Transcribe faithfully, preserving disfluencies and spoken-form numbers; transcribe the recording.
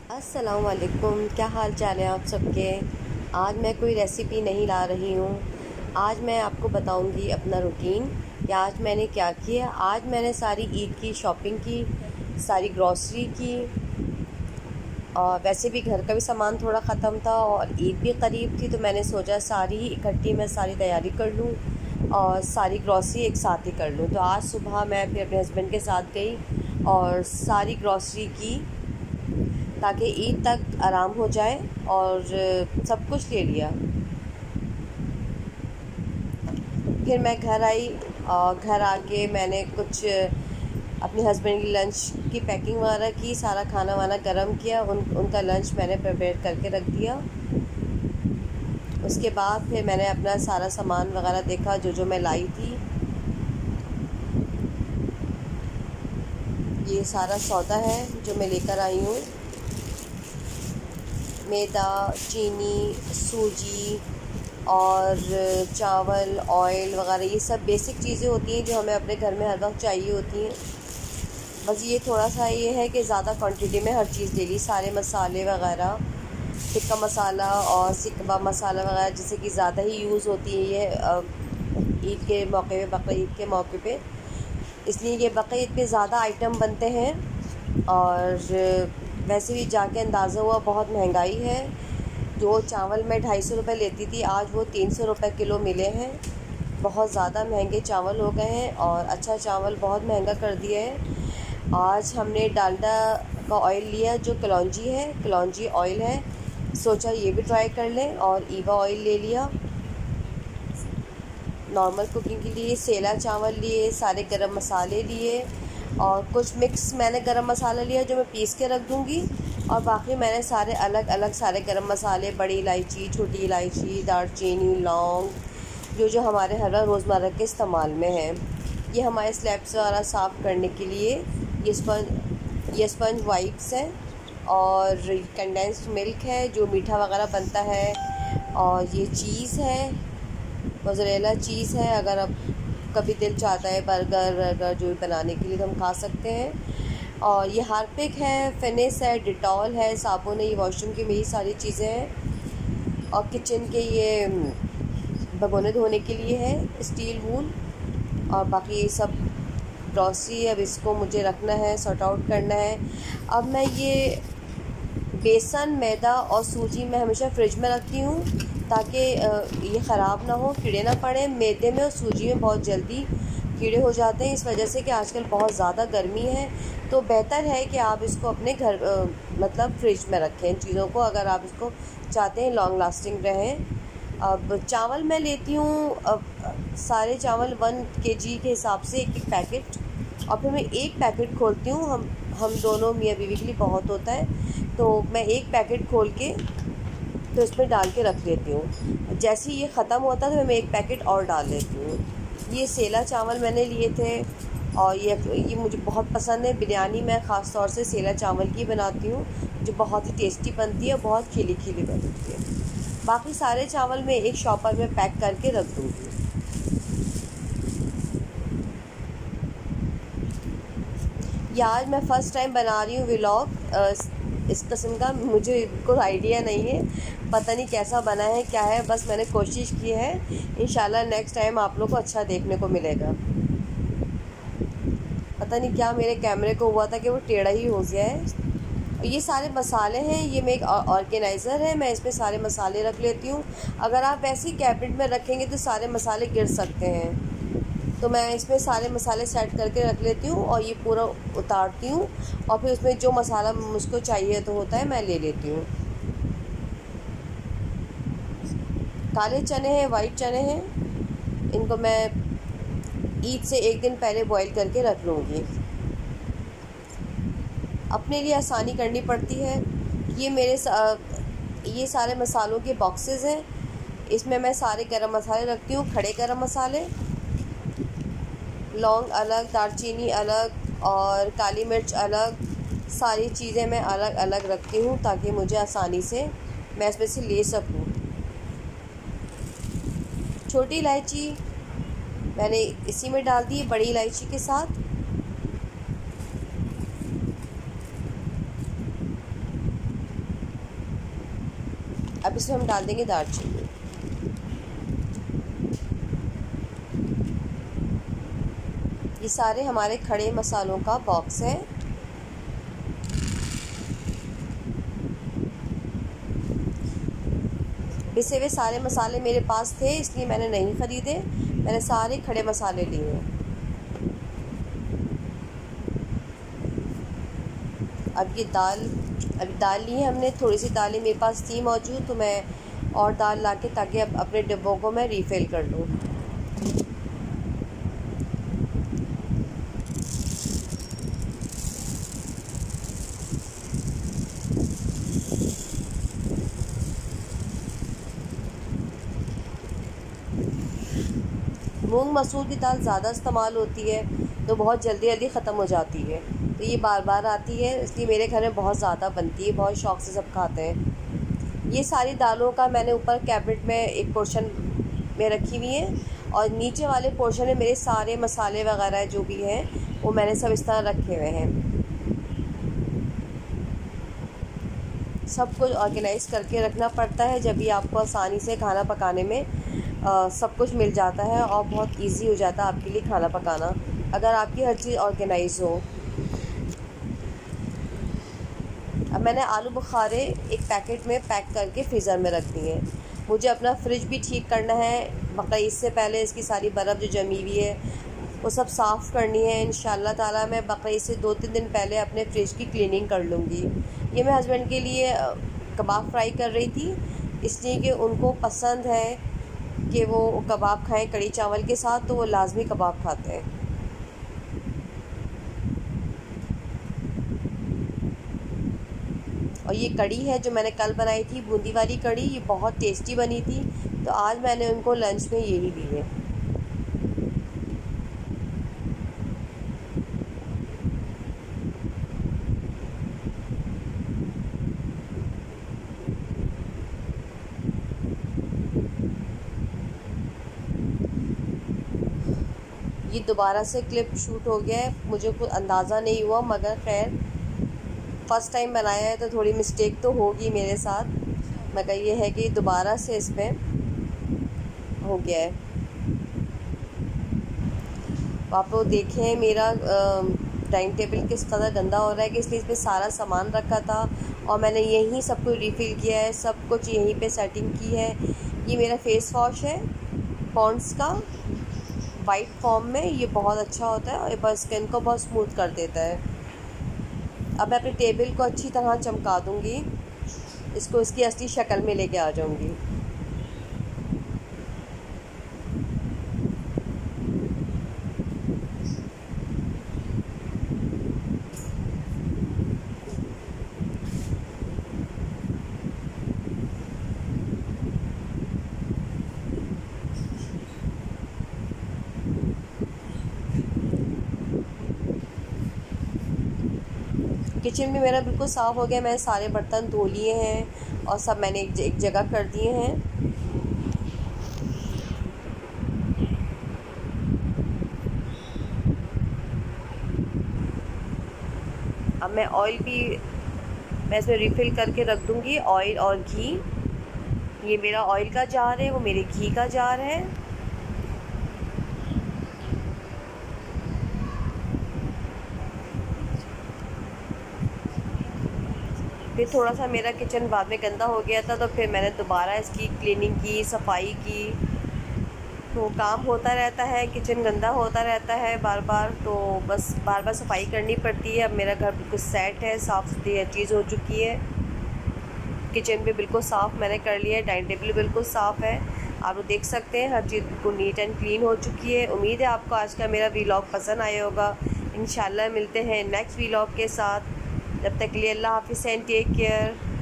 अस्सलाम वालेकुम, क्या हाल चाल है आप सबके। आज मैं कोई रेसिपी नहीं ला रही हूँ। आज मैं आपको बताऊँगी अपना रूटीन कि आज मैंने क्या किया। आज मैंने सारी ईद की शॉपिंग की, सारी ग्रॉसरी की, और वैसे भी घर का भी सामान थोड़ा ख़त्म था और ईद भी करीब थी, तो मैंने सोचा सारी इकट्ठी मैं सारी तैयारी कर लूँ और सारी ग्रॉसरी एक साथ ही कर लूँ। तो आज सुबह मैं फिर अपने हस्बैंड के साथ गई और सारी ग्रॉसरी की ताकि ईद तक आराम हो जाए, और सब कुछ ले लिया। फिर मैं घर आई और घर आके मैंने कुछ अपने हस्बैंड की लंच की पैकिंग वगैरह की, सारा खाना वाना गरम किया, उन उनका लंच मैंने प्रिपेयर करके रख दिया। उसके बाद फिर मैंने अपना सारा सामान वगैरह देखा जो जो मैं लाई थी। ये सारा सौदा है जो मैं लेकर आई हूँ। मैदा, चीनी, सूजी और चावल, ऑयल वगैरह, ये सब बेसिक चीज़ें होती हैं जो हमें अपने घर में हर वक्त चाहिए होती हैं। बस ये थोड़ा सा ये है कि ज़्यादा क्वांटिटी में हर चीज़ ले ली, सारे मसाले वगैरह, टिक्का मसाला और सीख कबाब मसाला वगैरह, जैसे कि ज़्यादा ही यूज़ होती है ये ईद के मौके पे, बकरीद ईद के मौके पे, इसलिए ये बकरीद पे ज़्यादा आइटम बनते हैं। और वैसे भी जाके अंदाज़ा हुआ बहुत महंगाई है। जो चावल मैं ढाई सौ रुपये लेती थी, आज वो तीन सौ रुपये किलो मिले हैं। बहुत ज़्यादा महंगे चावल हो गए हैं और अच्छा चावल बहुत महंगा कर दिया है। आज हमने डालडा का ऑयल लिया जो कलौंजी है, कलौंजी ऑयल है, सोचा ये भी ट्राई कर लें। और ईवा ऑयल ले लिया नॉर्मल कुकिंग के लिए। सेला चावल लिए, सारे गरम मसाले लिए और कुछ मिक्स मैंने गरम मसाला लिया जो मैं पीस के रख दूँगी, और बाकी मैंने सारे अलग अलग सारे गरम मसाले, बड़ी इलायची, छोटी इलायची, दालचीनी, लौंग, जो जो हमारे हर रोज़मर्रा के इस्तेमाल में है। ये हमारे स्लैब्स वगैरह साफ़ करने के लिए ये स्पंज ये स्पंज वाइप्स हैं, और कंडेंस्ड मिल्क है जो मीठा वगैरह बनता है, और ये चीज़ है, मोज़रेला चीज़ है। अगर अब कभी दिल चाहता है बर्गर वर्गर जो बनाने के लिए तो हम खा सकते हैं। और ये हार्पिक है, फिनिश है, डिटॉल है, साबुन है, ये वॉशरूम की मेरी सारी चीज़ें हैं। और किचन के ये भगोने धोने के लिए है, स्टील वूल, और बाकी ये सब ग्रॉसरी। अब इसको मुझे रखना है, सॉर्ट आउट करना है। अब मैं ये बेसन, मैदा और सूजी मैं हमेशा फ्रिज में रखती हूँ ताकि ये ख़राब ना हो, कीड़े ना पड़े। मैदे में और सूजी में बहुत जल्दी कीड़े हो जाते हैं, इस वजह से कि आजकल बहुत ज़्यादा गर्मी है, तो बेहतर है कि आप इसको अपने घर मतलब फ्रिज में रखें इन चीज़ों को, अगर आप इसको चाहते हैं लॉन्ग लास्टिंग रहें। अब चावल मैं लेती हूँ, अब सारे चावल वन केजी के हिसाब से एक एक पैकेट, और फिर मैं एक पैकेट खोलती हूँ। हम हम दोनों मियाँ बीवी के लिए बहुत होता है, तो मैं एक पैकेट खोल के तो इसमें डाल के रख लेती हूँ। जैसे ही ये ख़त्म होता है तो मैं एक पैकेट और डाल लेती हूँ। ये सेला चावल मैंने लिए थे और ये ये मुझे बहुत पसंद है। बिरयानी मैं ख़ास तौर से सेला चावल की बनाती हूँ जो बहुत ही टेस्टी बनती है, बहुत खिली खिली बनती है। बाकी सारे चावल मैं एक शॉपर में पैक करके रख दूँगी। ये आज मैं फ़र्स्ट टाइम बना रही हूँ व्लॉग इस किस्म का, मुझे कोई आइडिया नहीं है, पता नहीं कैसा बना है क्या है, बस मैंने कोशिश की है। इंशाल्लाह नेक्स्ट टाइम आप लोग को अच्छा देखने को मिलेगा। पता नहीं क्या मेरे कैमरे को हुआ था कि वो टेढ़ा ही हो गया है। ये सारे मसाले हैं, ये मैं एक ऑर्गेनाइज़र है, मैं इसमें सारे मसाले रख लेती हूँ। अगर आप ऐसे ही कैबिनेट में रखेंगे तो सारे मसाले गिर सकते हैं, तो मैं इसमें सारे मसाले सेट करके रख लेती हूँ और ये पूरा उतारती हूँ, और फिर उसमें जो मसाला मुझको चाहिए तो होता है मैं ले लेती हूँ। काले चने हैं, वाइट चने हैं, इनको मैं ईद से एक दिन पहले बॉईल करके रख लूँगी। अपने लिए आसानी करनी पड़ती है। ये मेरे सा, ये सारे मसालों के बॉक्सेस हैं, इसमें मैं सारे गरम मसाले रखती हूँ। खड़े गरम मसाले, लौंग अलग, दालचीनी अलग और काली मिर्च अलग, सारी चीज़ें मैं अलग अलग रखती हूँ ताकि मुझे आसानी से मैं इसमें से ले सकूँ। छोटी इलायची मैंने इसी में डाल दी बड़ी इलायची के साथ। अब इसमें हम डाल देंगे दालचीनी। ये सारे हमारे खड़े मसालों का बॉक्स है। पिसे हुए सारे मसाले मेरे पास थे, इसलिए मैंने नहीं ख़रीदे, मैंने सारे खड़े मसाले लिए हैं। अब ये दाल, अभी दाल ली है हमने, थोड़ी सी दालें मेरे पास थी मौजूद, तो मैं और दाल ला के ताकि अब अपने डिब्बों को मैं रीफ़िल कर लूँ। मूंग मसूर की दाल ज़्यादा इस्तेमाल होती है तो बहुत जल्दी जल्दी ख़त्म हो जाती है, तो ये बार बार आती है, इसलिए मेरे घर में बहुत ज़्यादा बनती है, बहुत शौक़ से सब खाते हैं। ये सारी दालों का मैंने ऊपर कैबिनेट में एक पोर्शन में रखी हुई है, और नीचे वाले पोर्शन में मेरे सारे मसाले वगैरह जो भी हैं वो मैंने सब इस तरह रखे हुए हैं। सब कुछ ऑर्गेनाइज़ करके रखना पड़ता है, जब भी आपको आसानी से खाना पकाने में आ, सब कुछ मिल जाता है और बहुत इजी हो जाता है आपके लिए खाना पकाना, अगर आपकी हर चीज़ ऑर्गेनाइज हो। अब मैंने आलू बुखारे एक पैकेट में पैक करके फ्रीज़र में रख दिए। मुझे अपना फ्रिज भी ठीक करना है, बक़ईद से पहले इसकी सारी बर्फ़ जो जमी हुई है वो सब साफ़ करनी है। इंशाल्लाह ताला मैं बक़ईद से दो तीन दिन पहले अपने फ्रिज की क्लीनिंग कर लूँगी। ये मैं हस्बैंड के लिए कबाब फ्राई कर रही थी, इसलिए कि उनको पसंद है कि वो कबाब खाएं कड़ी चावल के साथ, तो वो लाजमी कबाब खाते हैं। और ये कड़ी है जो मैंने कल बनाई थी, बूंदी वाली कड़ी, ये बहुत टेस्टी बनी थी, तो आज मैंने उनको लंच में यही दी है। ये दोबारा से क्लिप शूट हो गया है, मुझे कुछ अंदाज़ा नहीं हुआ, मगर खैर फ़र्स्ट टाइम बनाया है तो थोड़ी मिस्टेक तो होगी मेरे साथ, मगर ये है कि दोबारा से इसमें हो गया है। आप लोग देखें मेरा टाइम टेबल किस कदर गंदा हो रहा है, कि इसलिए इसमें सारा सामान रखा था और मैंने यहीं सब कुछ रिफ़िल किया है, सब कुछ यहीं पे सेटिंग की है। ये मेरा फेस वॉश है पॉन्ड्स का, वाइट फॉर्म में, ये बहुत अच्छा होता है और ये बस स्किन को बहुत स्मूथ कर देता है। अब मैं अपने टेबल को अच्छी तरह चमका दूँगी, इसको इसकी असली शक्ल में लेके आ जाऊँगी। किचन भी मेरा बिल्कुल साफ़ हो गया, मैंने सारे बर्तन धो लिए हैं और सब मैंने एक, एक जगह कर दिए हैं। अब मैं ऑयल भी मैं इसमें रिफ़िल करके रख दूँगी, ऑयल और घी। ये मेरा ऑयल का जार है, वो मेरे घी का जार है। फिर थोड़ा सा मेरा किचन बाद में गंदा हो गया था, तो फिर मैंने दोबारा इसकी क्लीनिंग की, सफाई की। तो काम होता रहता है, किचन गंदा होता रहता है बार बार, तो बस बार बार सफाई करनी पड़ती है। अब मेरा घर बिल्कुल सेट है, साफ़ सुथरी हर चीज़ हो चुकी है। किचन भी बिल्कुल साफ़ मैंने कर लिया है, डाइनिंग टेबल बिल्कुल साफ़ है, आप लोग देख सकते हैं, हर चीज़ बिल्कुल नीट एंड क्लीन हो चुकी है। उम्मीद है आपको आज का मेरा व्लॉग पसंद आया होगा। इंशाल्लाह मिलते हैं नेक्स्ट व्लॉग के साथ, जब तक के लिए अल्लाह हाफ़िज़ एंड टेक केयर।